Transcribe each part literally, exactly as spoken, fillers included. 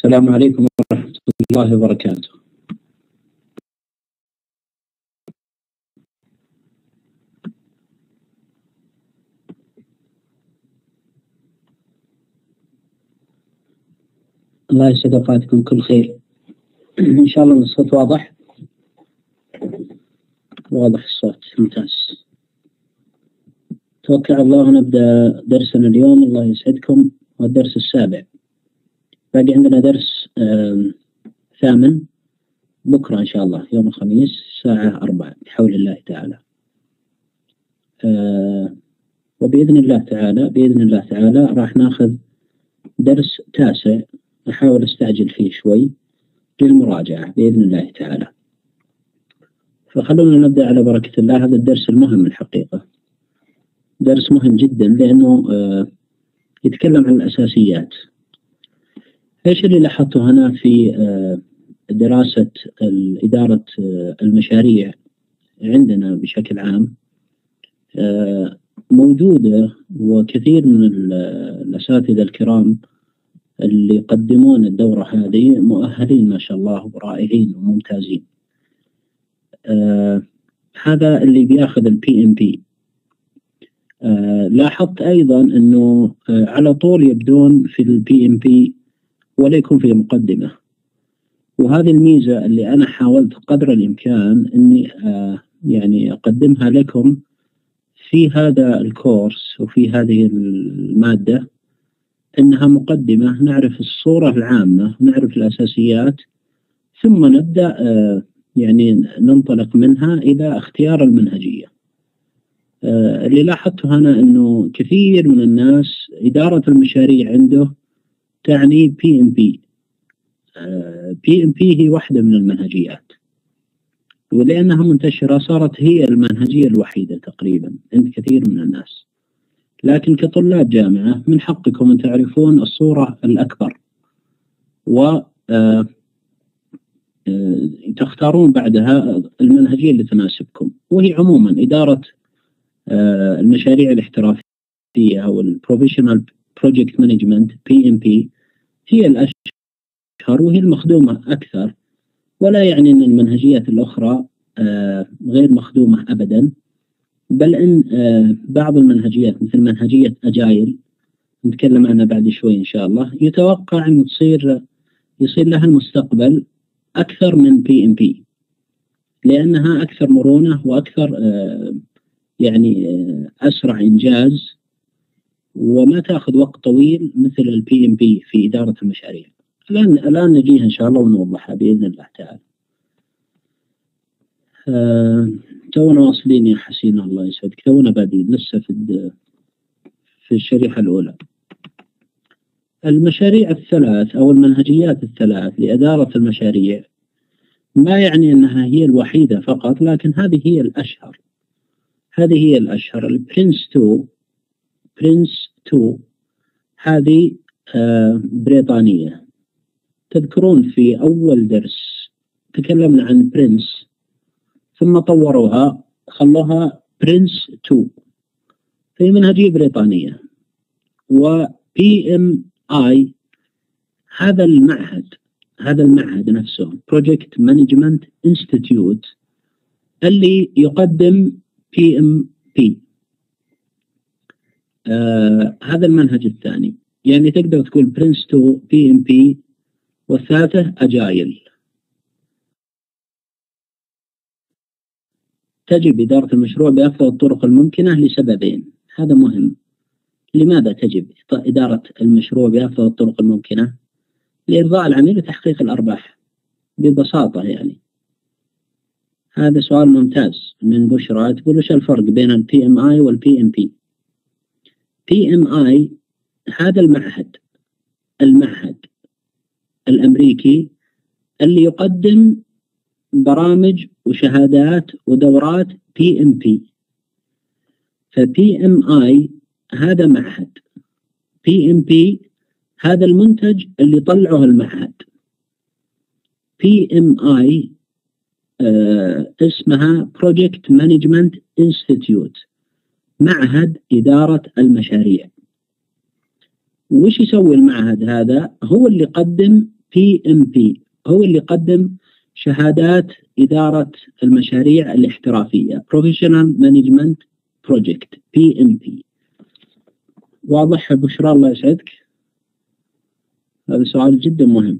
السلام عليكم ورحمة الله وبركاته. الله يسعد أوقاتكم كل خير. إن شاء الله الصوت واضح. واضح الصوت، ممتاز. توكل على الله ونبدأ درسنا اليوم. الله يسعدكم. والدرس السابع، باقي عندنا درس ثامن بكرة إن شاء الله يوم الخميس الساعة أربعة بحول الله تعالى. آه وبإذن الله تعالى بإذن الله تعالى راح ناخذ درس تاسع، أحاول أستعجل فيه شوي للمراجعة بإذن الله تعالى. فخلونا نبدأ على بركة الله. هذا الدرس المهم الحقيقة، درس مهم جدا لأنه آه يتكلم عن الأساسيات. إيش اللي لاحظته هنا في آه دراسة إدارة آه المشاريع عندنا بشكل عام؟ آه موجودة، وكثير من الأساتذة الكرام اللي يقدمون الدورة هذه مؤهلين ما شاء الله ورائعين وممتازين. آه هذا اللي بياخذ البي ام بي. آه لاحظت أيضا أنه آه على طول يبدون في البي ام بي ولا يكون في مقدمة، وهذه الميزة اللي أنا حاولت قدر الإمكان أني آه يعني أقدمها لكم في هذا الكورس وفي هذه المادة، إنها مقدمة نعرف الصورة العامة، نعرف الأساسيات، ثم نبدأ آه يعني ننطلق منها إلى اختيار المنهجية. آه اللي لاحظته هنا أنه كثير من الناس إدارة المشاريع عنده تعني بي ام بي. بي ام بي هي واحدة من المنهجيات، ولأنها منتشرة صارت هي المنهجية الوحيدة تقريبا عند كثير من الناس. لكن كطلاب جامعة من حقكم أن تعرفون الصورة الأكبر، و تختارون بعدها المنهجية اللي تناسبكم. وهي عموما إدارة المشاريع الاحترافية أو البروفيشنال بروجكت مانجمنت بي ام بي هي الأشهر وهي المخدومة أكثر، ولا يعني أن المنهجيات الأخرى غير مخدومة أبدا، بل إن بعض المنهجيات مثل منهجية أجايل نتكلم عنها بعد شوي إن شاء الله، يتوقع أن تصير يصير لها المستقبل أكثر من بي ام بي، لأنها أكثر مرونة وأكثر يعني أسرع إنجاز، وما تأخذ وقت طويل مثل البي ام بي في إدارة المشاريع. الآن الآن نجيها إن شاء الله ونوضحها بإذن الله تعالى. أه تونا واصلين يا حسين، الله يسعدك. تونا بادين لسه في في الشريحة الأولى. المشاريع الثلاث أو المنهجيات الثلاث لإدارة المشاريع ما يعني أنها هي الوحيدة فقط، لكن هذه هي الأشهر. هذه هي الأشهر. البرنس تو برنس تو هذه آه بريطانية. تذكرون في أول درس تكلمنا عن برنس، ثم طوروها خلوها برنس تو، في منهجية بريطانية. وبي ام اي هذا المعهد هذا المعهد نفسه Project Management Institute اللي يقدم بي ام بي. آه هذا المنهج الثاني، يعني تقدر تقول برنس تو بي ام بي، والثالثة أجايل. تجب إدارة المشروع بأفضل الطرق الممكنة لسببين. هذا مهم. لماذا تجب إدارة المشروع بأفضل الطرق الممكنة؟ لإرضاء العميل وتحقيق الأرباح ببساطة. يعني هذا سؤال ممتاز من بشرى، تقول وش الفرق بين البي ام اي والبي ام بي؟ بي ام اي هذا المعهد المعهد الأمريكي اللي يقدم برامج وشهادات ودورات بي ام بي. فبي ام اي هذا معهد، بي ام بي هذا المنتج اللي طلعه المعهد. بي ام اي آه اسمها Project Management Institute، معهد إدارة المشاريع. وش يسوي المعهد هذا؟ هو اللي يقدم بي إم بي هو اللي يقدم شهادات إدارة المشاريع الاحترافية Professional Management Project بي إم بي. واضح بشرى؟ الله يسعدك. هذا سؤال جدا مهم.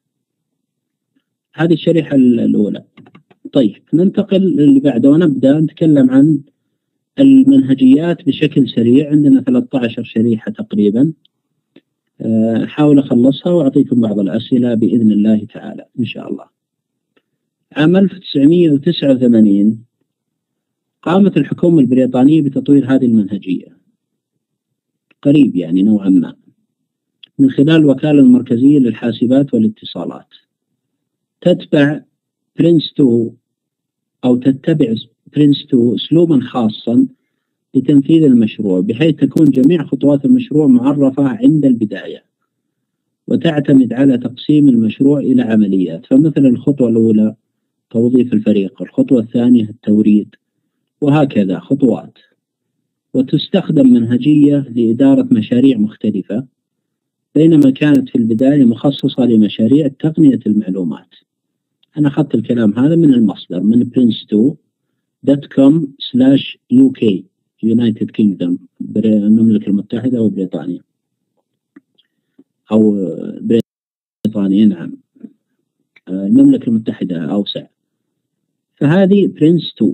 هذه الشريحة الأولى. طيب ننتقل للي بعده ونبدأ نتكلم عن المنهجيات بشكل سريع. عندنا ثلاثة عشر شريحة تقريبا، أحاول أخلصها وأعطيكم بعض الأسئلة بإذن الله تعالى إن شاء الله. عام ألف وتسعمئة وتسعة وثمانين قامت الحكومة البريطانية بتطوير هذه المنهجية قريب يعني نوعا ما من خلال الوكالة المركزية للحاسبات والاتصالات. تتبع برنس تو أو تتبع برنس تو أسلوبا خاصا لتنفيذ المشروع، بحيث تكون جميع خطوات المشروع معرفة عند البداية، وتعتمد على تقسيم المشروع إلى عمليات. فمثلا الخطوة الأولى توظيف الفريق، الخطوة الثانية التوريد، وهكذا خطوات. وتستخدم منهجية لإدارة مشاريع مختلفة، بينما كانت في البداية مخصصة لمشاريع تقنية المعلومات. أنا أخذت الكلام هذا من المصدر من برنس تو دوت كوم سلاش يو كي يونايتد كينجدوم، المملكة المتحدة وبريطانيا أو بريطانيا نعم المملكة المتحدة أوسع. فهذه برنس تو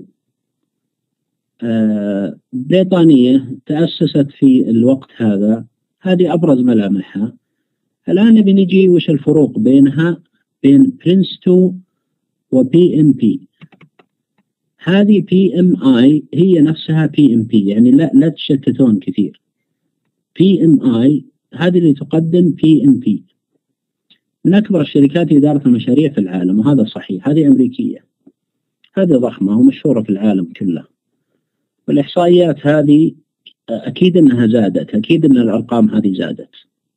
بريطانية تأسست في الوقت هذا. هذه أبرز ملامحها. الآن بنجي وش الفروق بينها بين برنس تو وبي إم بي. هذه بي إم آي هي نفسها بي إم بي، يعني لا لا تشتتون كثير. بي إم آي هذه اللي تقدم بي إم بي، من أكبر الشركات إدارة المشاريع في العالم، وهذا صحيح. هذه أمريكية، هذه ضخمة ومشهورة في العالم كله. والإحصائيات هذه أكيد أنها زادت، أكيد أن الأرقام هذه زادت.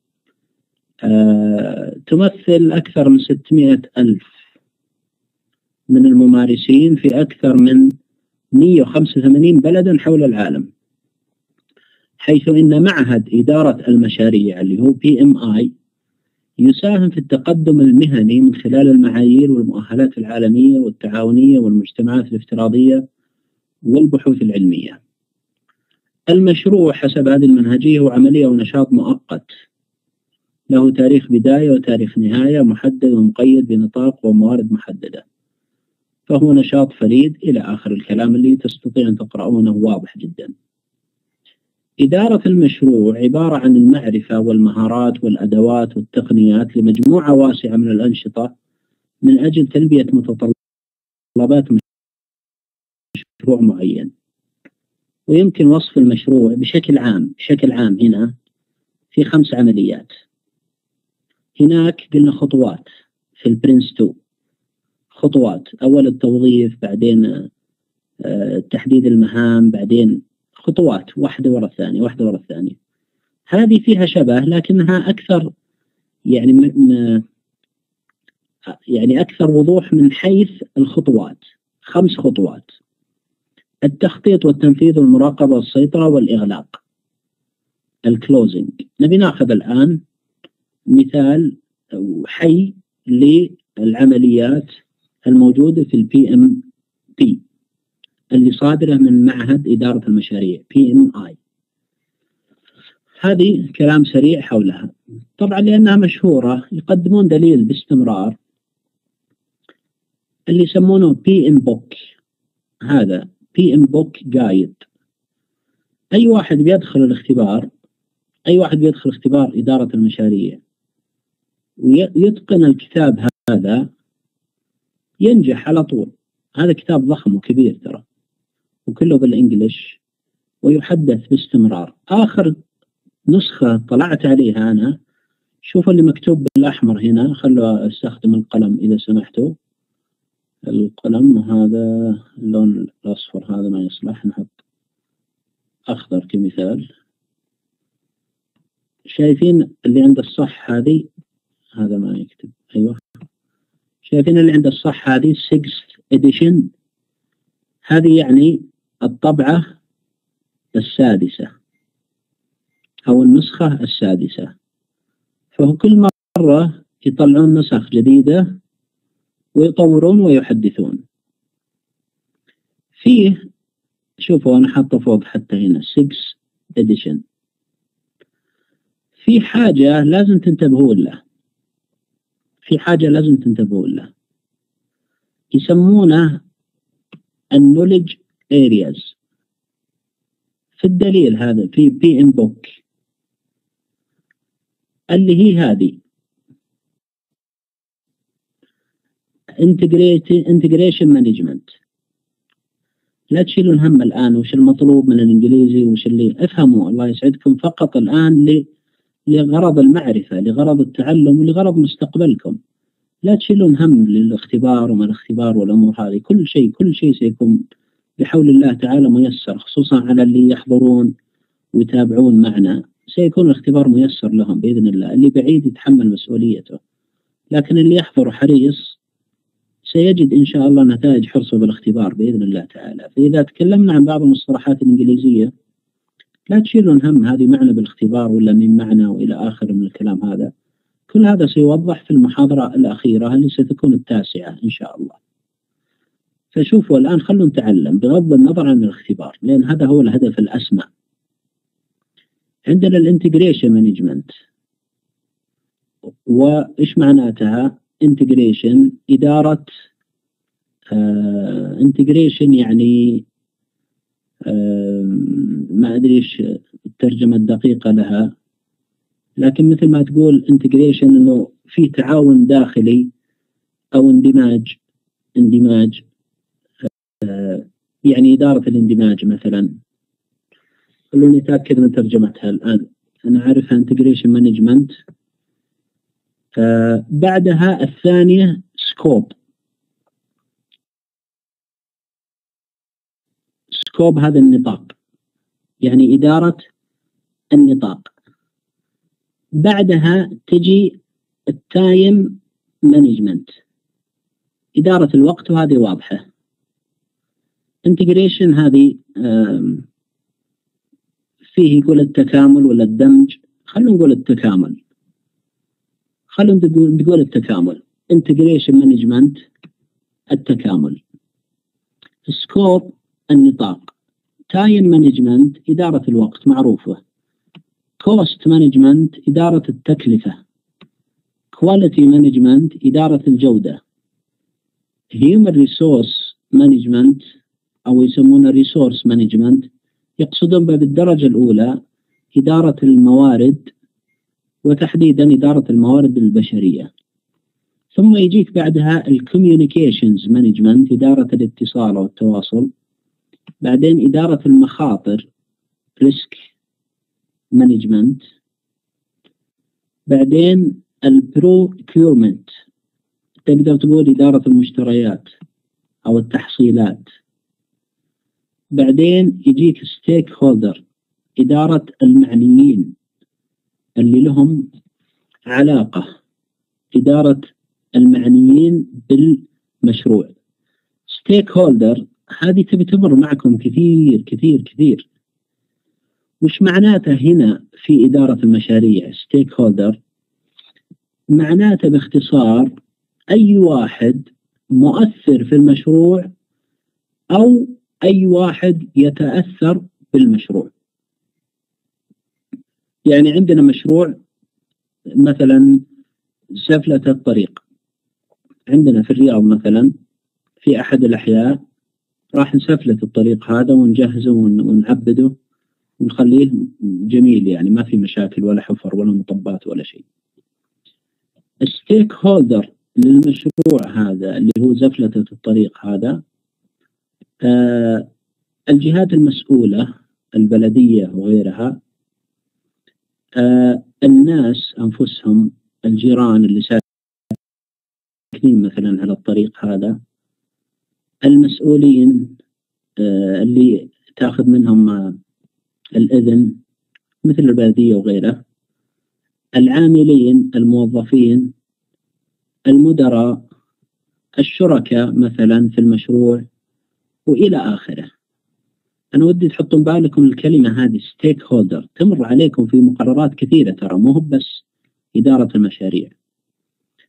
أه تمثل أكثر من ستمئة ألف من الممارسين في أكثر من مئة وخمسة وثمانين بلدا حول العالم، حيث إن معهد إدارة المشاريع اللي هو بي إم آي يساهم في التقدم المهني من خلال المعايير والمؤهلات العالمية والتعاونية والمجتمعات الافتراضية والبحوث العلمية. المشروع حسب هذه المنهجية هو عملية ونشاط مؤقت له تاريخ بداية وتاريخ نهاية محدد ومقيد بنطاق وموارد محددة، فهو نشاط فريد إلى آخر الكلام اللي تستطيع أن تقرؤونه واضح جدا. إدارة المشروع عبارة عن المعرفة والمهارات والأدوات والتقنيات لمجموعة واسعة من الأنشطة من أجل تلبية متطلبات مشروع معين. ويمكن وصف المشروع بشكل عام بشكل عام هنا في خمس عمليات. هناك قلنا خطوات في البرنس تو، خطوات أول التوظيف، بعدين تحديد المهام، بعدين خطوات واحدة ورا الثانية واحدة ورا الثانية. هذه فيها شبه لكنها أكثر يعني م... يعني أكثر وضوح من حيث الخطوات. خمس خطوات: التخطيط والتنفيذ والمراقبة والسيطرة والإغلاق، الكلوزنج. نبي ناخذ الآن مثال حي للعمليات الموجودة في البي إم بي اللي صادرة من معهد إدارة المشاريع بي إم آي. هذه كلام سريع حولها. طبعا لأنها مشهورة يقدمون دليل باستمرار اللي يسمونه بي إم بوك. هذا بي إم بوك جايد. أي واحد بيدخل الاختبار أي واحد بيدخل اختبار إدارة المشاريع ويتقن الكتاب هذا ينجح على طول. هذا كتاب ضخم وكبير ترى، وكله بالإنجليش ويحدث باستمرار. آخر نسخة طلعت عليها أنا، شوفوا اللي مكتوب بالأحمر هنا، خلوا استخدم القلم إذا سمحتوا. القلم هذا اللون الأصفر هذا ما يصلح، نحط أخضر كمثال. شايفين اللي عند الصح هذه، هذا ما يكتب، أيوة شايفين اللي عند الصح هذه sixth edition، هذه يعني الطبعة السادسة أو النسخة السادسة. فهو كل مرة يطلعون نسخ جديدة ويطورون ويحدثون فيه. شوفوا أنا حاطه فوق حتى هنا ستة edition. في حاجة لازم تنتبهون له في حاجة لازم تنتبهون له يسمونه النولج areas. في الدليل هذا في بي ام بوك اللي هي هذه integration management. لا تشيلون هم الآن وش المطلوب من الإنجليزي وش اللي افهموا الله يسعدكم فقط الآن لغرض المعرفة، لغرض التعلم ولغرض مستقبلكم. لا تشيلون هم للاختبار وما الاختبار والأمور هذه. كل شيء كل شيء سيكون بحول الله تعالى ميسر، خصوصا على اللي يحضرون ويتابعون معنا. سيكون الاختبار ميسر لهم بإذن الله. اللي بعيد يتحمل مسؤوليته، لكن اللي يحضر حريص سيجد إن شاء الله نتائج حرصه بالاختبار بإذن الله تعالى. فإذا تكلمنا عن بعض المصطلحات الإنجليزية لا تشيلون هم هذه معنى بالاختبار ولا من معنى وإلى آخر من الكلام هذا. كل هذا سيوضح في المحاضرة الأخيرة اللي ستكون التاسعة إن شاء الله. فشوفوا الآن خلوا نتعلم بغض النظر عن الاختبار، لأن هذا هو الهدف الأسمى. عندنا الانتجريشن مانجمنت، وإيش معناتها؟ انتجريشن إدارة انتجريشن uh, يعني uh, ما أدري إيش الترجمة الدقيقة لها، لكن مثل ما تقول انتجريشن إنه في تعاون داخلي أو اندماج اندماج uh, يعني إدارة الاندماج مثلا. خلوني أتأكد من ترجمتها الآن. أنا أعرفها انتجريشن مانجمنت. آه بعدها الثانية سكوب. سكوب هذا النطاق، يعني إدارة النطاق. بعدها تجي التايم مانجمنت، إدارة الوقت، وهذه واضحة. انتجريشن هذه آه فيه يقول التكامل ولا الدمج. خلونا نقول التكامل خلونا نقول التكامل. integration management التكامل. scope النطاق. time management إدارة الوقت معروفة. cost management إدارة التكلفة. quality management إدارة الجودة. human resource management أو يسمونه resource management يقصدون بالدرجة الأولى إدارة الموارد، وتحديدا إدارة الموارد البشرية. ثم يجيك بعدها الكوميونيكيشنز مانجمنت، إدارة الاتصال والتواصل. بعدين إدارة المخاطر ريسك مانجمنت. بعدين البروكيورمنت، تقدر تقول إدارة المشتريات أو التحصيلات. بعدين يجيك ستيك هولدر، إدارة المعنيين اللي لهم علاقة، إدارة المعنيين بالمشروع. ستيك هولدر هذه تبي تمر معكم كثير كثير كثير. وش معناته هنا في إدارة المشاريع؟ ستيك هولدر معناته باختصار أي واحد مؤثر في المشروع أو أي واحد يتأثر بالمشروع. يعني عندنا مشروع مثلا سفلة الطريق، عندنا في الرياض مثلا في أحد الأحياء راح نسفلة الطريق هذا ونجهزه ونعبده ونخليه جميل، يعني ما في مشاكل ولا حفر ولا مطبات ولا شيء. الستيك هولدر للمشروع هذا اللي هو زفلة الطريق هذا آه الجهات المسؤولة، البلدية وغيرها، آه الناس أنفسهم، الجيران اللي ساكنين مثلا على الطريق هذا، المسؤولين آه اللي تأخذ منهم آه الإذن مثل البلدية وغيره، العاملين، الموظفين، المدراء، الشركاء مثلا في المشروع، وإلى آخره. أنا ودي تحطون بالكم الكلمة هذه ستيك هولدر تمر عليكم في مقررات كثيرة، ترى مو بس إدارة المشاريع.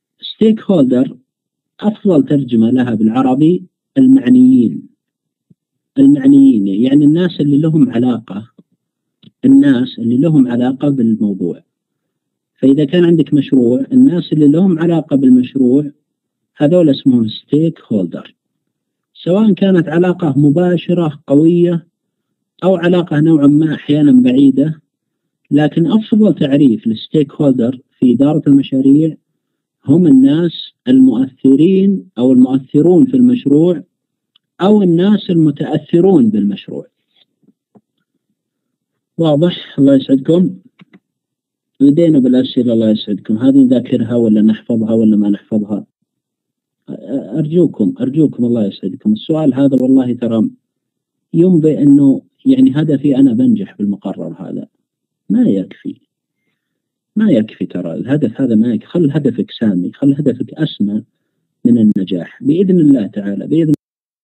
ستيك هولدر أفضل ترجمة لها بالعربي المعنيين. المعنيين يعني الناس اللي لهم علاقة الناس اللي لهم علاقة بالموضوع. فإذا كان عندك مشروع، الناس اللي لهم علاقة بالمشروع هذول اسمهم ستيك هولدر، سواء كانت علاقة مباشرة قوية أو علاقة نوعا ما أحيانا بعيدة. لكن أفضل تعريف للستيك هولدر في إدارة المشاريع هم الناس المؤثرين أو المؤثرون في المشروع أو الناس المتأثرون بالمشروع. واضح؟ الله يسعدكم. بدينا بالأسئلة، الله يسعدكم. هذه نذاكرها ولا نحفظها ولا ما نحفظها؟ أرجوكم أرجوكم الله يسعدكم. السؤال هذا والله ترى ينبئ أنه يعني هدفي أنا بنجح بالمقرر هذا. ما يكفي ما يكفي ترى الهدف هذا ما يكفي. خل هدفك سامي، خل هدفك أسمى من النجاح بإذن الله تعالى. بإذن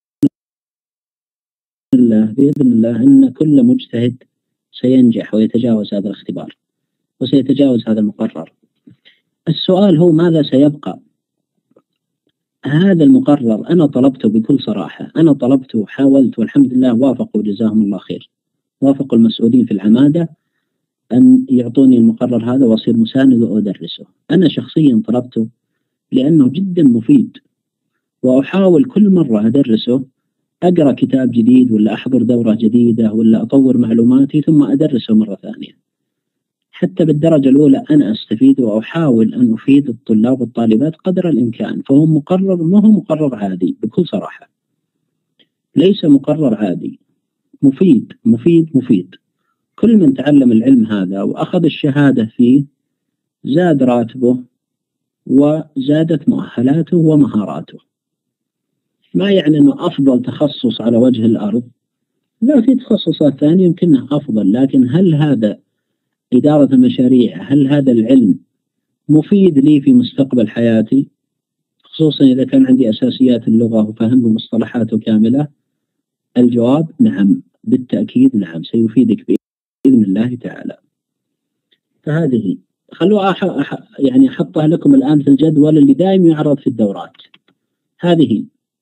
الله بإذن الله أن كل مجتهد سينجح ويتجاوز هذا الاختبار وسيتجاوز هذا المقرر. السؤال هو ماذا سيبقى؟ هذا المقرر أنا طلبته بكل صراحة، أنا طلبته وحاولت والحمد لله وافقوا جزاهم الله خير. وافقوا المسؤولين في العمادة أن يعطوني المقرر هذا وأصير مساند وأدرسه. أنا شخصيا طلبته لأنه جدا مفيد، وأحاول كل مرة أدرسه أقرأ كتاب جديد ولا أحضر دورة جديدة ولا أطور معلوماتي ثم أدرسه مرة ثانية. حتى بالدرجة الأولى أنا أستفيد وأحاول أن أفيد الطلاب والطالبات قدر الإمكان. فهو مقرر ما هو مقرر عادي بكل صراحة، ليس مقرر عادي، مفيد مفيد مفيد. كل من تعلم العلم هذا وأخذ الشهادة فيه زاد راتبه وزادت مؤهلاته ومهاراته. ما يعني أنه أفضل تخصص على وجه الأرض، لا، في تخصصات ثانية يمكنها أفضل. لكن هل هذا إدارة المشاريع، هل هذا العلم مفيد لي في مستقبل حياتي، خصوصا إذا كان عندي أساسيات اللغة وفهم مصطلحاته كاملة؟ الجواب نعم، بالتأكيد نعم، سيفيدك بإذن الله تعالى. فهذه خلوا أح... أح... يعني أحطها لكم الآن في الجدول اللي دائما يعرض في الدورات. هذه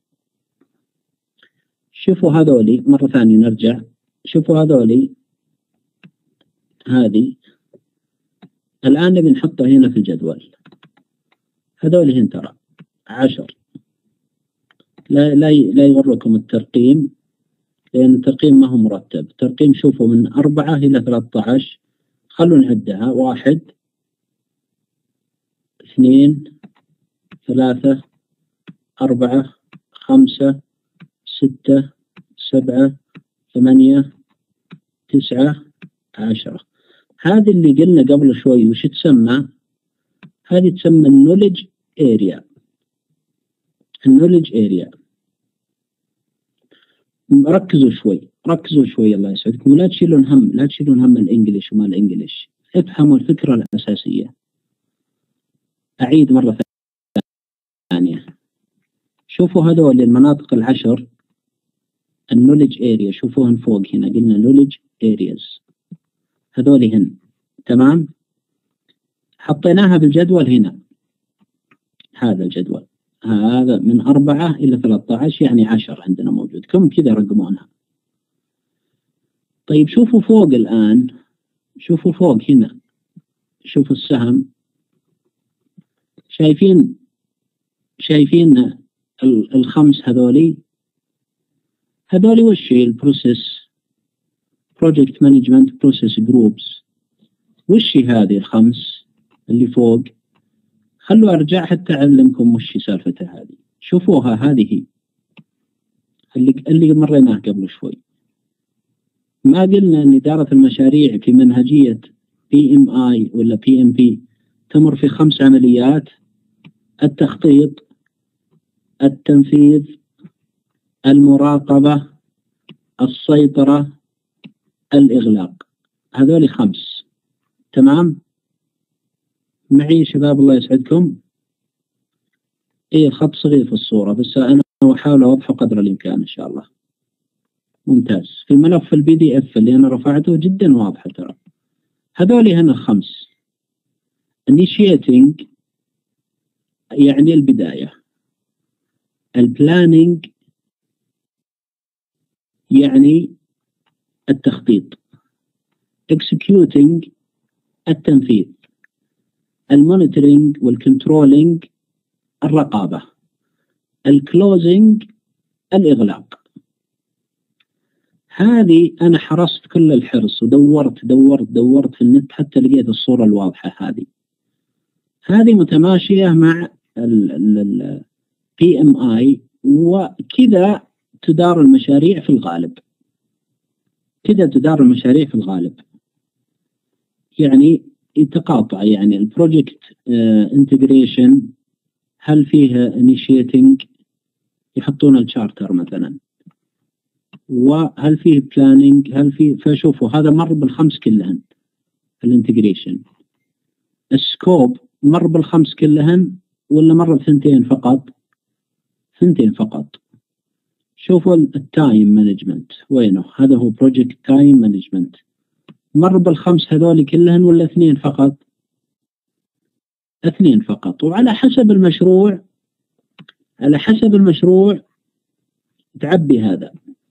شوفوا هذولي مرة ثانية، نرجع شوفوا هذولي. هذه الآن نبي نحطها هنا في الجدول. هذولي هن ترى عشر. لا لا لا يغركم الترقيم، لأن الترقيم ما هو مرتب. الترقيم شوفوا من أربعة إلى ثلاثة عشر. خلوا نعدها: واحد، اثنين، ثلاثة، أربعة، خمسة، ستة، سبعة، ثمانية، تسعة، عشرة. هذه اللي قلنا قبل شوي وش تسمى؟ هذه تسمى النولج اريا. النولج اريا. ركزوا شوي ركزوا شوي الله يسعدكم، ولا تشيلون هم لا تشيلون هم الانجليش وما الانجليش. افهموا الفكرة الأساسية. أعيد مرة ثانية. شوفوا هذول المناطق العشر، النولج اريا، شوفوهن فوق هنا قلنا نولج ارياز. هذول هن تمام، حطيناها بالجدول هنا. هذا الجدول هذا من أربعة إلى ثلاثة عشر يعني عشر عندنا موجود. كم كذا رقمونها. طيب شوفوا فوق الآن، شوفوا فوق هنا، شوفوا السهم. شايفين شايفين الخمس هذولي هذولي وش هي؟ البروسيس بروجكت مانجمنت بروسيس جروبس. وش هي هذه الخمس اللي فوق؟ خلوا أرجع حتى أعلمكم وش سالفتها هذه. شوفوها، هذه اللي اللي مريناه قبل شوي. ما قلنا أن إدارة المشاريع في منهجية بي إم آي ولا بي إم بي تمر في خمس عمليات: التخطيط، التنفيذ، المراقبة، السيطرة، الإغلاق. هذول خمس. تمام معي شباب الله يسعدكم؟ إيه، خط صغير في الصورة بس أنا أحاول أوضحه قدر الإمكان إن شاء الله. ممتاز. في ملف البي دي إف اللي أنا رفعته جدا واضحة ترى. هذول هنا الخمس: initiating يعني البداية، البلاننج يعني التخطيط، executing التنفيذ، المونيتورينج والكنترولينج الرقابة، الكلوزنج الإغلاق. هذه أنا حرصت كل الحرص ودورت دورت دورت في النت حتى لقيت الصورة الواضحة. هذه هذه متماشية مع ال بي إم آي، وكذا تدار المشاريع في الغالب. كذا تدار المشاريع في الغالب، يعني يتقاطع، يعني البروجكت انتجريشن هل فيه انيشيتنج، يحطون الشارتر مثلا، وهل فيه بلاننج، هل فيه، فشوفوا هذا مر بالخمس كلهن. الانتجريشن السكوب مر بالخمس كلهن ولا مر بثنتين فقط؟ ثنتين فقط. شوفوا التايم مانجمنت وينه، هذا هو بروجكت تايم مانجمنت، مر بالخمس هذول كلهن ولا اثنين فقط؟ اثنين فقط. وعلى حسب المشروع، على حسب المشروع تعبي هذا.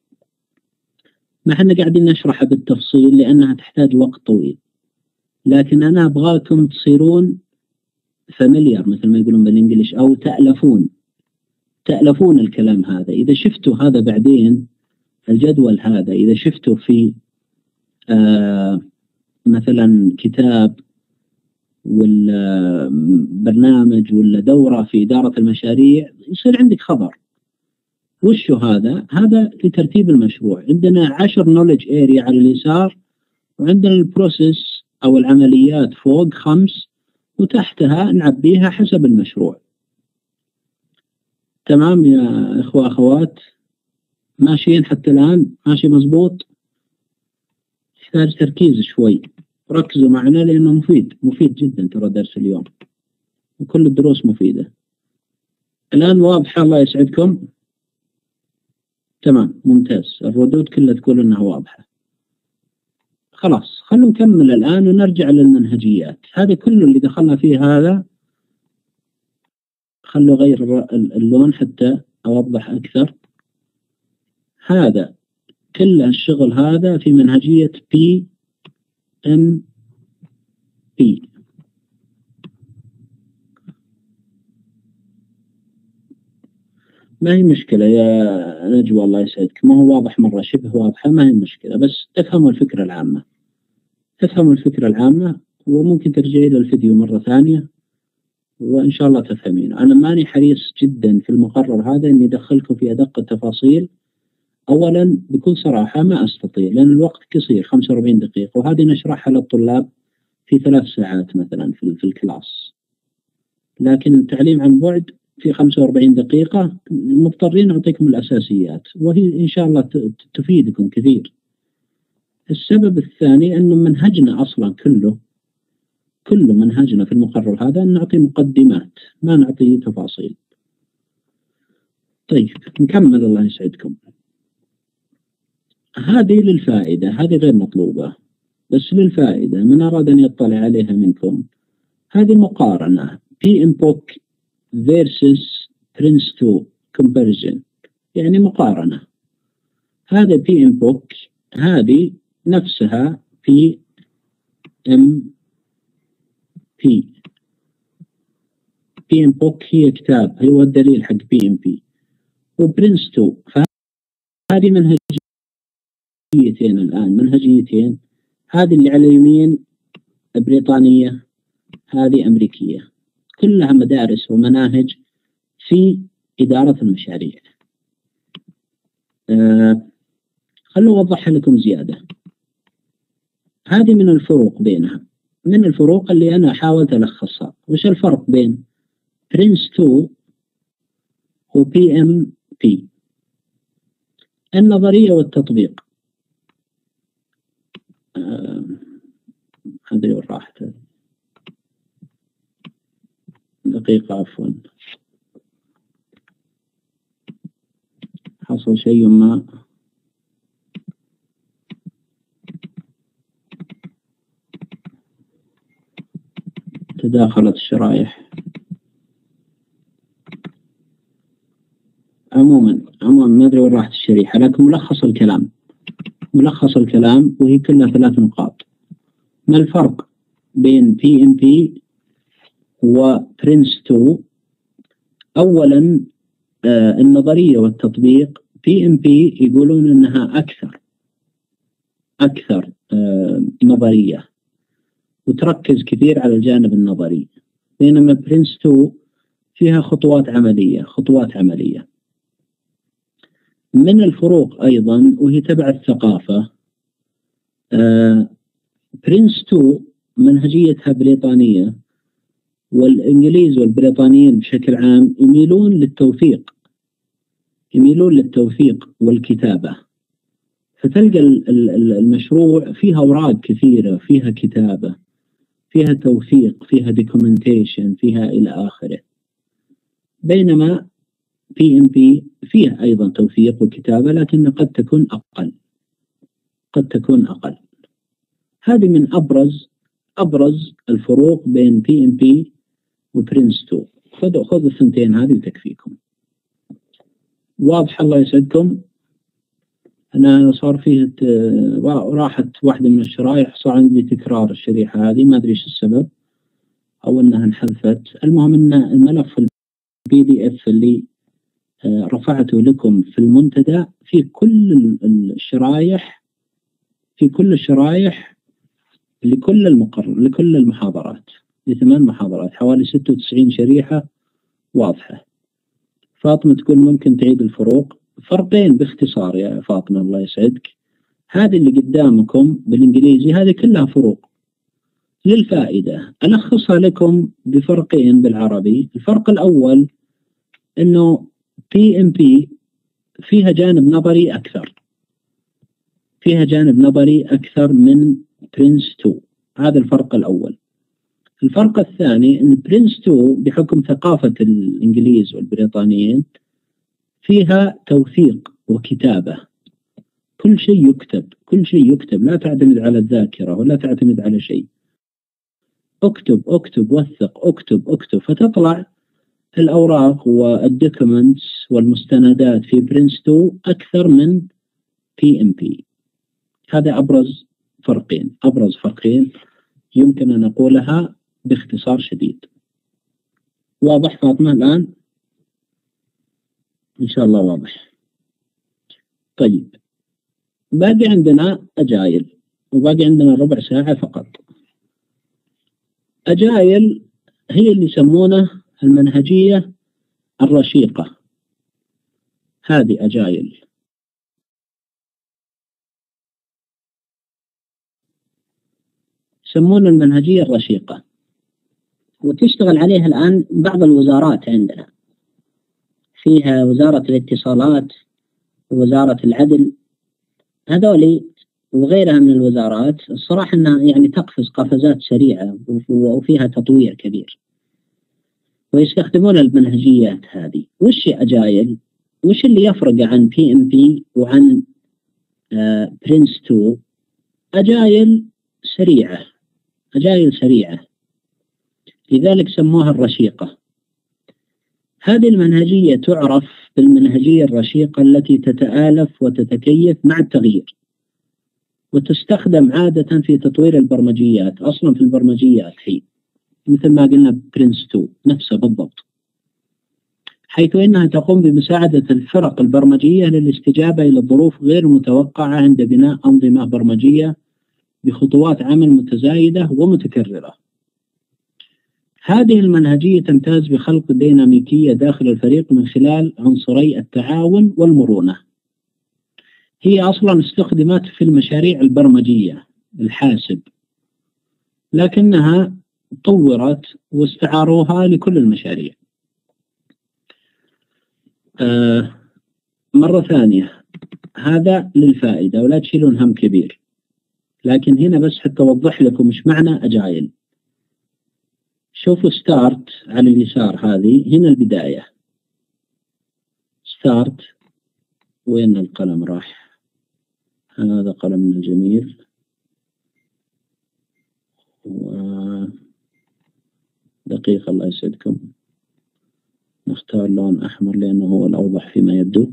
ما احنا قاعدين نشرحها بالتفصيل لأنها تحتاج وقت طويل، لكن أنا أبغاكم تصيرون فاميليار مثل ما يقولون بالإنجليش، أو تألفون تألفون الكلام هذا. إذا شفتوا هذا بعدين، الجدول هذا إذا شفتوا في آه مثلا كتاب ولا برنامج ولا دورة في إدارة المشاريع، يصير عندك خبر. وشو هذا؟ هذا لترتيب المشروع. عندنا عشر نولج اريا على اليسار، وعندنا البروسيس أو العمليات فوق خمس، وتحتها نعبيها حسب المشروع. تمام يا إخوة أخوات؟ ماشيين حتى الآن؟ ماشي مزبوط؟ يحتاج تركيز شوي، ركزوا معنا لأنه مفيد، مفيد جدا ترى درس اليوم، وكل الدروس مفيدة. الآن واضحة؟ الله يسعدكم. تمام، ممتاز، الردود كلها تقول أنها واضحة. خلاص خلونا نكمل الآن ونرجع للمنهجيات. هذا كله اللي دخلنا فيه هذا، خلوا غير اللون حتى أوضح أكثر. هذا كل الشغل هذا في منهجية بي إم بي. ما هي مشكلة يا نجوى الله يسعدك، ما هو واضح مرة، شبه واضحة، ما هي مشكلة، بس افهموا الفكرة العامة. افهموا الفكرة العامة، وممكن ترجعي للفيديو مرة ثانية وإن شاء الله تفهمينه. أنا ماني حريص جدا في المقرر هذا إني أدخلكم في أدق التفاصيل. أولا بكل صراحة ما أستطيع، لأن الوقت قصير، خمسة وأربعين دقيقة، وهذه نشرحها للطلاب في ثلاث ساعات مثلا في, في الكلاس. لكن التعليم عن بعد في خمسة وأربعين دقيقة مضطرين نعطيكم الأساسيات، وهي إن شاء الله تفيدكم كثير. السبب الثاني أنه منهجنا أصلا كله كل منهجنا في المقرر هذا أن نعطي مقدمات، ما نعطي تفاصيل. طيب نكمل الله يسعدكم. هذه للفائدة، هذه غير مطلوبة بس للفائدة، من أراد أن يطلع عليها منكم. هذه مقارنة بي إم بوك versus برنس تو comparison، يعني مقارنة. هذا بي إم بوك، هذه نفسها بي إم بي. بي إم بوك هي كتاب، هو الدليل حق بي إم بي. وبرنس تو، فهذه منهجيتين الآن، منهجيتين. هذه اللي على اليمين بريطانية، هذه أمريكية، كلها مدارس ومناهج في إدارة المشاريع. آه خلوا أوضحها لكم زيادة. هذه من الفروق بينها، من الفروق اللي أنا حاولت ألخصها. وش الفرق بين برنس تو و بي إم بي؟ النظرية والتطبيق. آه هذه راحت دقيقة، عفوا حصل شيء ما. تداخلت الشرائح. عموما عموما ما أدري وين راحت الشريحة، لكن ملخص الكلام ملخص الكلام وهي كلها ثلاث نقاط. ما الفرق بين بي إم بي وبرنس تو؟ أولا آه النظرية والتطبيق. بي إم بي يقولون أنها أكثر أكثر آه نظرية وتركز كثير على الجانب النظري، بينما برنس تو فيها خطوات عملية خطوات عملية. من الفروق أيضا وهي تبع الثقافة، آه برنس تو منهجيتها بريطانية، والإنجليز والبريطانيين بشكل عام يميلون للتوثيق يميلون للتوثيق والكتابة، فتلقى المشروع فيها أوراق كثيرة، فيها كتابة، فيها توثيق، فيها دوكيومنتيشن، فيها إلى آخره. بينما بي إم بي فيها أيضا توثيق وكتابة، لكن قد تكون أقل قد تكون أقل. هذه من أبرز أبرز الفروق بين بي إم بي وبرنس تو. خذوا خذوا الثنتين هذه وتكفيكم. واضح؟ الله يسعدكم. أنا صار فيه راحت واحدة من الشرائح، صار عندي تكرار الشريحة هذه، ما أدري إيش السبب، أو أنها انحذفت. المهم أن الملف البي دي إف اللي رفعته لكم في المنتدى في كل الشرايح في كل الشرايح لكل المقر لكل المحاضرات، لثمان محاضرات، حوالي ستة وتسعين شريحة واضحة. فاطمة تقول ممكن تعيد الفروق. فرقين باختصار يا فاطمة الله يسعدك. هذه اللي قدامكم بالإنجليزي هذه كلها فروق للفائدة، ألخصها لكم بفرقين بالعربي. الفرق الأول أنه بي إم بي فيها جانب نظري أكثر فيها جانب نظري أكثر من برنس تو. هذا الفرق الأول. الفرق الثاني أن برنس تو بحكم ثقافة الإنجليز والبريطانيين فيها توثيق وكتابة، كل شيء يكتب كل شيء يكتب لا تعتمد على الذاكرة ولا تعتمد على شيء. اكتب اكتب وثق اكتب اكتب فتطلع الأوراق والدوكيومنتس والمستندات في برنس تو أكثر من بي إم بي. هذا أبرز فرقين أبرز فرقين يمكن أن نقولها باختصار شديد. واضح فاطمة الآن؟ إن شاء الله واضح. طيب، باقي عندنا أجايل، وباقي عندنا ربع ساعة فقط. أجايل هي اللي يسمونه المنهجية الرشيقة. هذه أجايل. يسمون المنهجية الرشيقة، وتشتغل عليها الآن بعض الوزارات عندنا، فيها وزارة الاتصالات ووزارة العدل، هذولي وغيرها من الوزارات. الصراحة أنها يعني تقفز قفزات سريعة وفيها تطوير كبير، ويستخدمون المنهجيات هذه. وش أجايل؟ وش اللي يفرق عن بي إم بي وعن آه برنس تو؟ أجايل سريعة أجايل سريعة لذلك سموها الرشيقة. هذه المنهجية تعرف بالمنهجية الرشيقة التي تتآلف وتتكيف مع التغيير، وتستخدم عادة في تطوير البرمجيات. أصلا في البرمجيات هي مثل ما قلنا برنس تو نفسه بالضبط، حيث إنها تقوم بمساعدة الفرق البرمجية للاستجابة إلى الظروف غير المتوقعة عند بناء أنظمة برمجية بخطوات عمل متزايدة ومتكررة. هذه المنهجية تمتاز بخلق ديناميكية داخل الفريق من خلال عنصري التعاون والمرونة. هي أصلا استخدمت في المشاريع البرمجية الحاسب، لكنها طورت واستعاروها لكل المشاريع. آه مرة ثانية، هذا للفائدة ولا تشيلون هم كبير، لكن هنا بس حتى أوضح لكم إيش معنى أجايل. شوفوا ستارت على اليسار، هذه هنا البداية. ستارت، وين القلم راح؟ هذا قلم الجميل. دقيقة الله يسعدكم. نختار لون أحمر لأنه هو الأوضح فيما يبدو.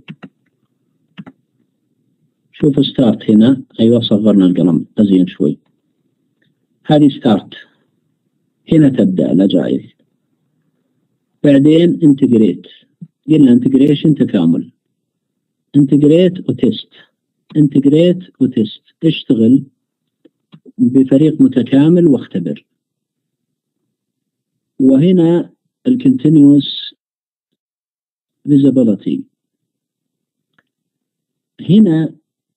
شوف ستارت هنا، أيوة صغرنا القلم أزين شوي. هذه ستارت، هنا تبدأ الأجايل. بعدين انتجريت، قلنا انتجريشن تكامل، انتجريت وتست، انتجريت وتست، اشتغل بفريق متكامل واختبر. وهنا الكونتينيوس فيزابيليتي، هنا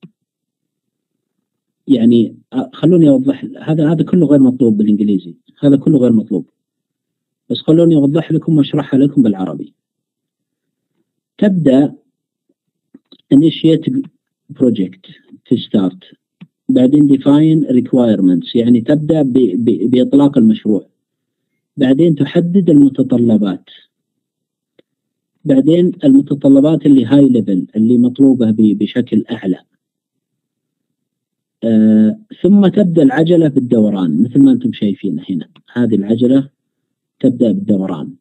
يعني خلوني أوضح، هذا هذا كله غير مطلوب بالإنجليزي، هذا كله غير مطلوب، بس خلوني أوضح لكم وأشرحها لكم بالعربي. تبدأ initiate project to start، بعدين define requirements يعني تبدأ ب ب بإطلاق المشروع، بعدين تحدد المتطلبات، بعدين المتطلبات اللي هاي ليفل اللي مطلوبة بشكل أعلى، آه، ثم تبدأ العجلة بالدوران مثل ما أنتم شايفين هنا، هذه العجلة تبدأ بالدوران.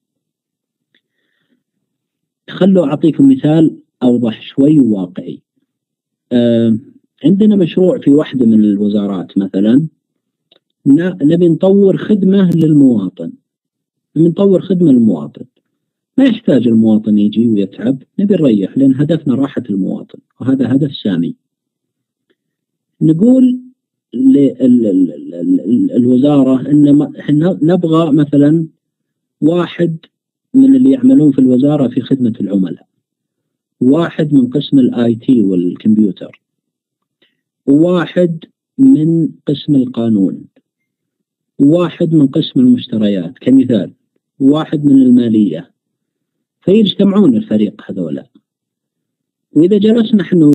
خلوا أعطيكم مثال أوضح شوي وواقعي. آه، عندنا مشروع في واحدة من الوزارات مثلا، نبي نطور خدمة للمواطن، نبي نطور خدمة للمواطن، ما يحتاج المواطن يجي ويتعب، نبي نريح لأن هدفنا راحة المواطن وهذا هدف سامي. نقول للوزارة إن احنا نبغى مثلا واحد من اللي يعملون في الوزارة في خدمة العملاء، واحد من قسم الاي تي والكمبيوتر، وواحد من قسم القانون، وواحد من قسم المشتريات كمثال، وواحد من المالية، فيجتمعون الفريق هذولا. وإذا جلسنا احنا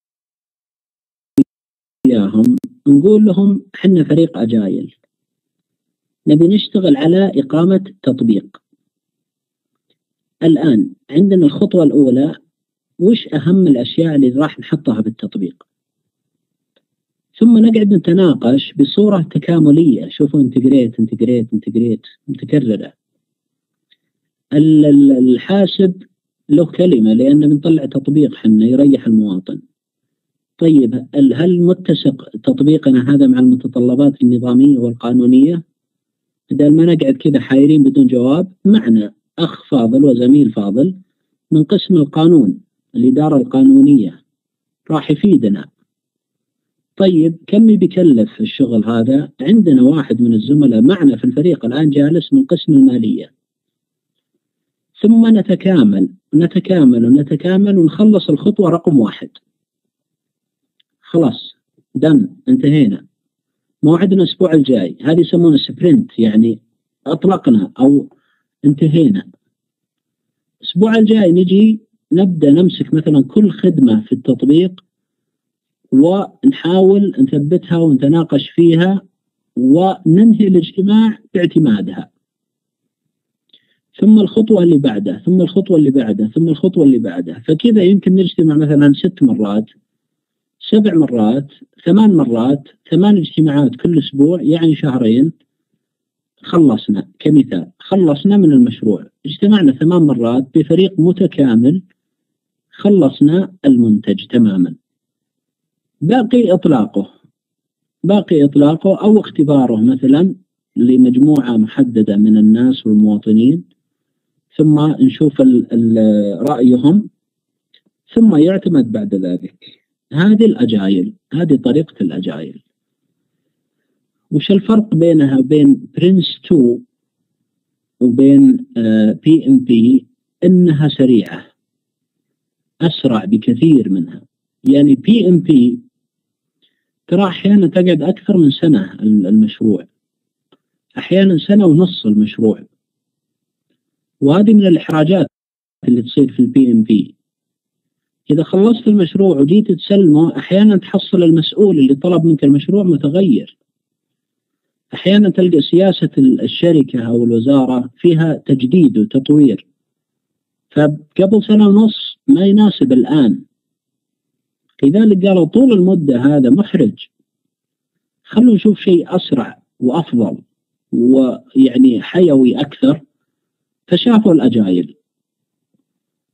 وياهم نقول لهم احنا فريق أجايل، نبي نشتغل على إقامة تطبيق. الآن عندنا الخطوة الأولى، وش أهم الأشياء اللي راح نحطها بالتطبيق، ثم نقعد نتناقش بصورة تكاملية. شوفوا انتجريت انتجريت انتجريت متكررة. الحاسب له كلمة لأنه بنطلع تطبيق حنا يريح المواطن. طيب هل متسق تطبيقنا هذا مع المتطلبات النظامية والقانونية؟ بدل ما نقعد كذا حايرين بدون جواب. معنا أخ فاضل وزميل فاضل من قسم القانون، الإدارة القانونية، راح يفيدنا. طيب كم بيكلف الشغل هذا؟ عندنا واحد من الزملاء معنا في الفريق الآن جالس من قسم المالية. ثم نتكامل نتكامل ونتكامل ونخلص الخطوة رقم واحد. خلاص دم انتهينا، موعدنا الأسبوع الجاي، هذه يسمونه سبرنت، يعني أطلقنا أو انتهينا. الأسبوع الجاي نجي نبدأ نمسك مثلا كل خدمة في التطبيق ونحاول نثبتها ونتناقش فيها وننهي الاجتماع باعتمادها. ثم الخطوة اللي بعدها، ثم الخطوة اللي بعدها، ثم الخطوة اللي بعدها. فكذا يمكن نجتمع مثلا ست مرات، سبع مرات، ثمان مرات، ثمان اجتماعات كل أسبوع، يعني شهرين. خلصنا كمثال، خلصنا من المشروع، اجتمعنا ثمان مرات بفريق متكامل، خلصنا المنتج تماما. باقي إطلاقه، باقي إطلاقه أو اختباره مثلا لمجموعة محددة من الناس والمواطنين، ثم نشوف ال ال رأيهم، ثم يعتمد بعد ذلك. هذه الأجايل، هذه طريقة الأجايل. وش الفرق بينها وبين برنس تو وبين بي ام بي؟ إنها سريعة، أسرع بكثير منها. يعني بي ام بي ترى أحيانا تقعد أكثر من سنة المشروع، أحيانا سنة ونص المشروع، وهذه من الإحراجات اللي تصير في البي ام بي. إذا خلصت المشروع وجيت تسلمه، أحيانا تحصل المسؤول اللي طلب منك المشروع متغير، أحيانا تلقى سياسة الشركة أو الوزارة فيها تجديد وتطوير، فقبل سنة ونص ما يناسب الآن. لذلك قالوا طول المدة هذا محرج، خلوا نشوف شيء أسرع وأفضل ويعني حيوي أكثر، فشافوا الأجايل.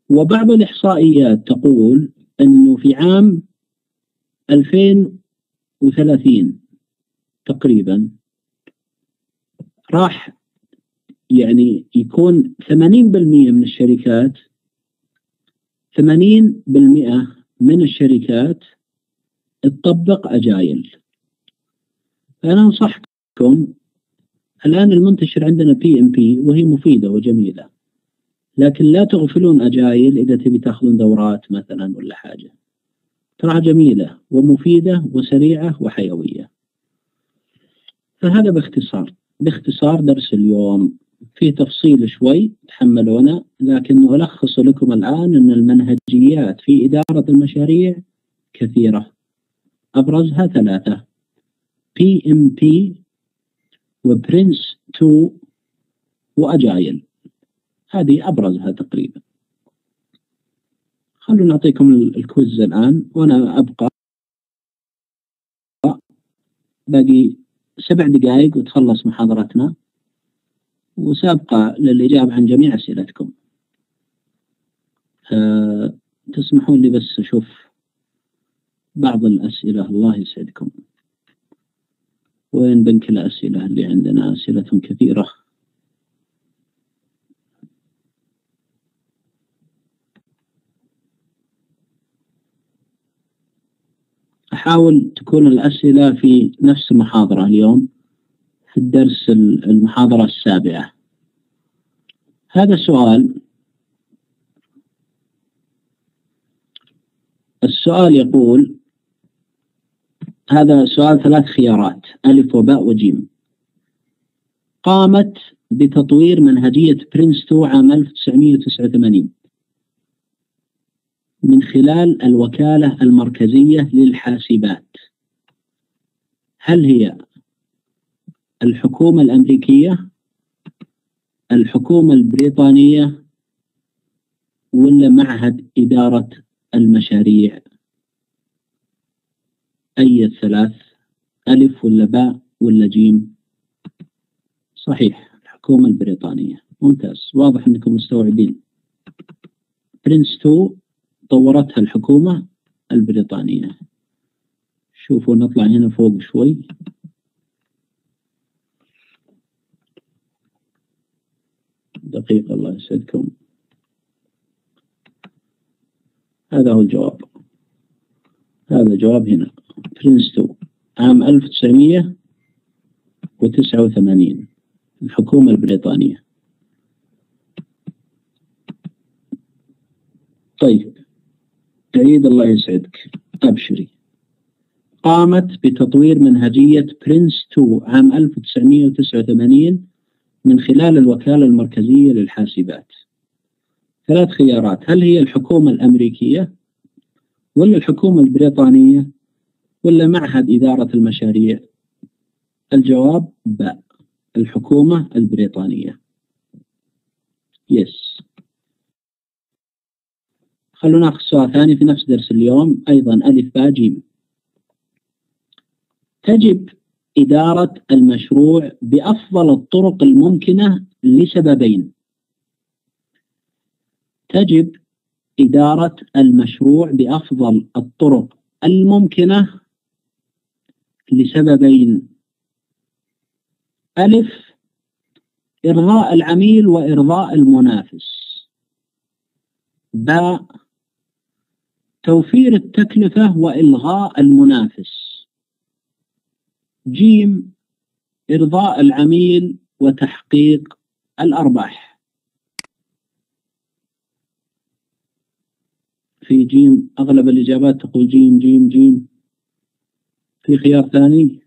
وبعض الإحصائيات تقول أنه في عام ألفين وثلاثين تقريبا راح يعني يكون ثمانين بالمئة من الشركات ثمانين بالمئة من الشركات تطبق أجايل. فأنا أنصحكم، الآن المنتشر عندنا بي إم بي وهي مفيدة وجميلة، لكن لا تغفلون أجايل إذا تبي تأخذون دورات مثلا ولا حاجة، ترى جميلة ومفيدة وسريعة وحيوية. فهذا باختصار باختصار درس اليوم، فيه تفصيل شوي تحملونا، لكن ألخص لكم الآن أن المنهجيات في إدارة المشاريع كثيرة، أبرزها ثلاثة: بي إم بي وبرنس تو وأجايل، هذه أبرزها تقريبا. خلونا نعطيكم الكويز الآن، وأنا أبقى باقي سبع دقائق وتخلص محاضرتنا، وسابقة للإجابة عن جميع أسئلتكم. أه تسمحون لي بس أشوف بعض الأسئلة. الله يسعدكم. وين بنك الأسئلة اللي عندنا؟ أسئلة كثيرة. أحاول تكون الأسئلة في نفس المحاضرة اليوم، في الدرس المحاضرة السابعة. هذا السؤال السؤال يقول، هذا سؤال ثلاث خيارات: ألف وباء وجيم. قامت بتطوير منهجية برنس تو عام ألف وتسعمئة وتسعة وثمانين من خلال الوكالة المركزية للحاسبات. هل هي الحكومة الأمريكية، الحكومة البريطانية، ولا معهد إدارة المشاريع؟ أي الثلاث؟ ألف ولا باء ولا جيم؟ صحيح، الحكومة البريطانية. ممتاز، واضح أنكم مستوعبين. برنس تو طورتها الحكومة البريطانية. شوفوا نطلع هنا فوق شوي. دقيقة الله يسعدكم. هذا هو الجواب، هذا جواب هنا. برنس تو عام ألف وتسعمئة وتسعة وثمانين، الحكومة البريطانية. طيب عيد الله يسعدك، أبشري. قامت بتطوير منهجية برنس تو عام ألف وتسعمئة وتسعة وثمانين من خلال الوكالة المركزية للحاسبات. ثلاث خيارات: هل هي الحكومة الأمريكية، ولا الحكومة البريطانية، ولا معهد إدارة المشاريع؟ الجواب باء، الحكومة البريطانية. يس. خلونا ناخذ سؤال ثاني في نفس درس اليوم أيضا، ألف باء جيم. تجب إدارة المشروع بأفضل الطرق الممكنة لسببين. تجب إدارة المشروع بأفضل الطرق الممكنة لسببين: ألف، إرضاء العميل وإرضاء المنافس. باء، توفير التكلفة وإلغاء المنافس. جيم، إرضاء العميل وتحقيق الأرباح. في جيم، أغلب الإجابات تقول جيم جيم جيم. في خيار ثاني: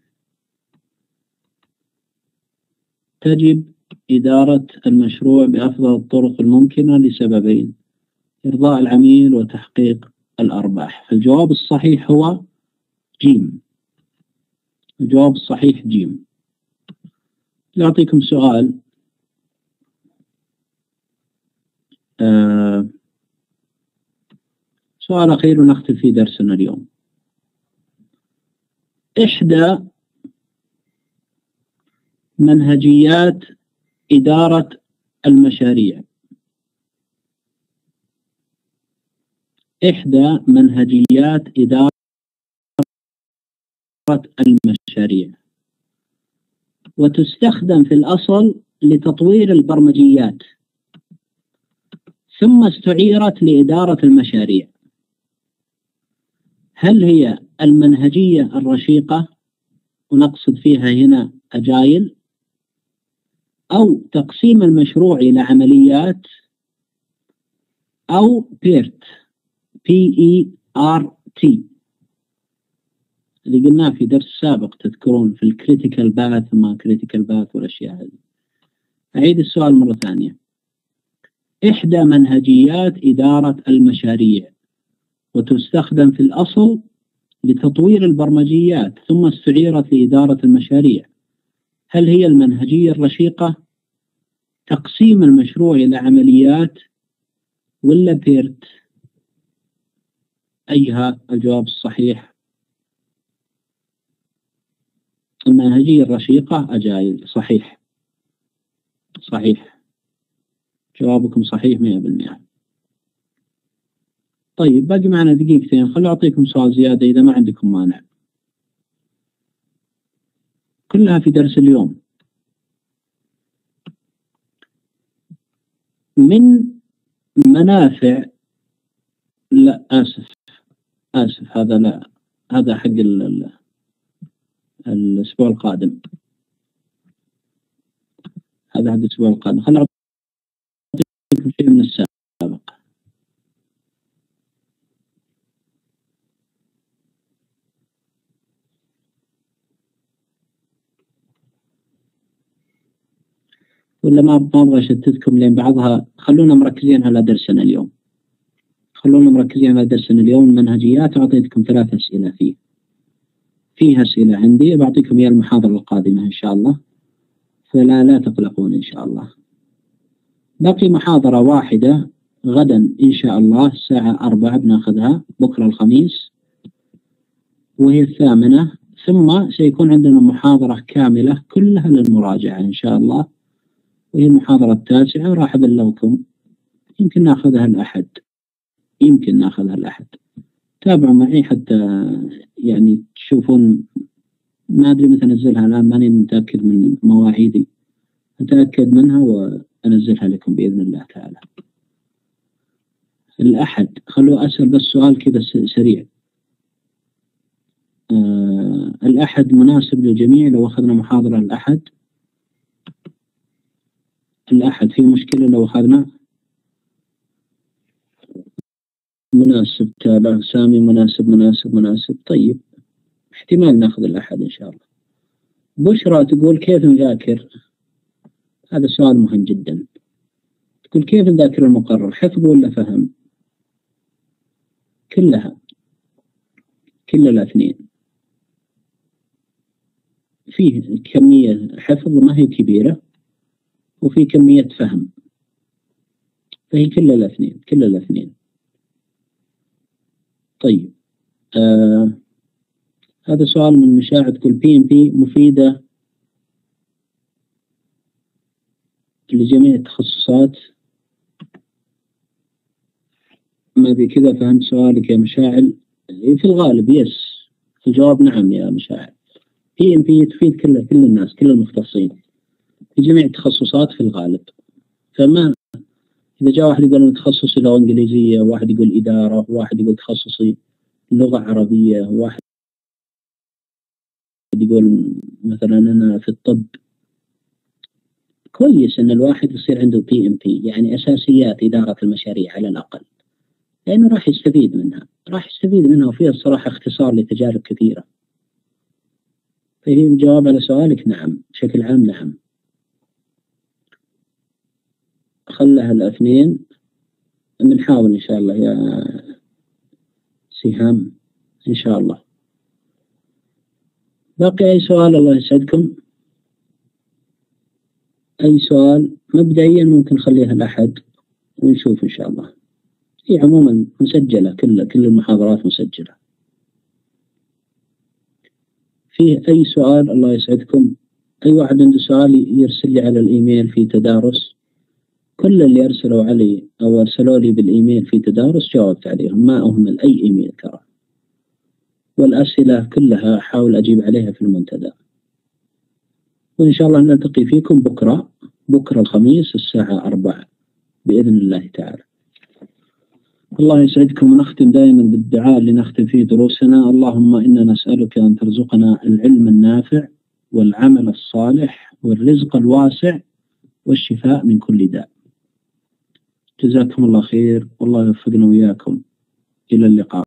تجب إدارة المشروع بأفضل الطرق الممكنة لسببين: إرضاء العميل وتحقيق الأرباح. فالجواب الصحيح هو جيم، الجواب الصحيح جيم. أعطيكم سؤال آه سؤال أخير ونختم فيه درسنا اليوم. إحدى منهجيات إدارة المشاريع إحدى منهجيات إدارة المشاريع، وتستخدم في الأصل لتطوير البرمجيات، ثم استعيرت لإدارة المشاريع. هل هي المنهجية الرشيقة، ونقصد فيها هنا أجايل، أو تقسيم المشروع إلى عمليات، أو بيرت بي إي آر تي اللي قلناه في درس سابق تذكرون في الكريتيكال باث وما كريتيكال باث والأشياء هذه. أعيد السؤال مرة ثانية. إحدى منهجيات إدارة المشاريع، وتستخدم في الأصل لتطوير البرمجيات، ثم استعيرت لإدارة المشاريع. هل هي المنهجية الرشيقة، تقسيم المشروع إلى عمليات، ولا بيرت؟ أيها الجواب الصحيح؟ المنهجية الرشيقة أجايل. صحيح صحيح، جوابكم صحيح مئة بالمئة. طيب باقي معنا دقيقتين، خلوا أعطيكم سؤال زيادة إذا ما عندكم مانع. كلها في درس اليوم. من منافع، لا آسف آسف هذا لا، هذا حق ال... ال... الأسبوع القادم، هذا حق الأسبوع القادم. خلوا أعطيكم شيء من السابق. ولا ما ما أبغى أشتتكم لين بعضها. خلونا مركزين على درسنا اليوم، خلونا مركزين على درسنا اليوم. المنهجيات أعطيتكم ثلاث أسئلة فيه، فيها أسئلة عندي بعطيكم إياها المحاضرة القادمة إن شاء الله، فلا لا تقلقون إن شاء الله. باقي محاضرة واحدة غدا إن شاء الله الساعة أربعة بناخذها بكرة الخميس، وهي الثامنة. ثم سيكون عندنا محاضرة كاملة كلها للمراجعة إن شاء الله، وهي المحاضرة التاسعة. راح أبلغكم، يمكن ناخذها الأحد، يمكن ناخذها الأحد. تابعوا معي حتى يعني تشوفون. ما أدري متى أنزلها الآن، ماني متأكد من مواعيدي، أتأكد منها وأنزلها لكم بإذن الله تعالى. الأحد، خلوا أسأل بس سؤال كذا سريع. آه الأحد مناسب للجميع لو أخذنا محاضرة الأحد؟ الأحد في مشكلة لو أخذنا؟ مناسب. تابع سامي، مناسب مناسب مناسب. طيب احتمال ناخذ الأحد إن شاء الله. بشرى تقول كيف نذاكر؟ هذا سؤال مهم جدا. تقول كيف نذاكر المقرر، حفظ ولا فهم؟ كلها، كل الاثنين. فيه كمية حفظ ما هي كبيرة، وفي كمية فهم، فهي كل الاثنين كل الاثنين. طيب آه هذا سؤال من مشاعر تقول بي ام بي مفيدة لجميع التخصصات. ما بي كذا فهمت سؤالك يا مشاعر؟ في الغالب يس، الجواب نعم يا مشاعر. بي ام بي تفيد كل كل الناس، كل المختصين في جميع التخصصات في الغالب. فما إذا جاء واحد يقول أنا تخصصي لغة إنجليزية، واحد يقول إدارة، واحد يقول تخصصي لغة عربية، واحد يقول مثلا أنا في الطب، كويس أن الواحد يصير عنده بي ام بي، يعني أساسيات إدارة المشاريع على الأقل، لأنه راح يستفيد منها راح يستفيد منها وفيها الصراحة اختصار لتجارب كثيرة. فهي الجواب على سؤالك نعم، بشكل عام نعم. خلها الاثنين، بنحاول إن شاء الله يا سهام إن شاء الله. باقي أي سؤال؟ الله يسعدكم. أي سؤال مبدئيا ممكن نخليها الأحد ونشوف إن شاء الله. هي عموما مسجلة، كل كل المحاضرات مسجلة. فيه أي سؤال؟ الله يسعدكم. أي واحد عنده سؤال يرسل لي على الإيميل في تدارس كل اللي أرسلوا علي أو أرسلوا لي بالإيميل في تدارس جاوبت عليهم، ما أهمل أي إيميل ترى، والأسئلة كلها أحاول أجيب عليها في المنتدى. وإن شاء الله نلتقي فيكم بكرة بكرة الخميس الساعة أربعة بإذن الله تعالى. الله يسعدكم، ونختم دائما بالدعاء اللي نختم فيه دروسنا: اللهم إنا نسألك أن ترزقنا العلم النافع والعمل الصالح والرزق الواسع والشفاء من كل داء. جزاكم الله خير، والله يوفقنا وإياكم. إلى اللقاء.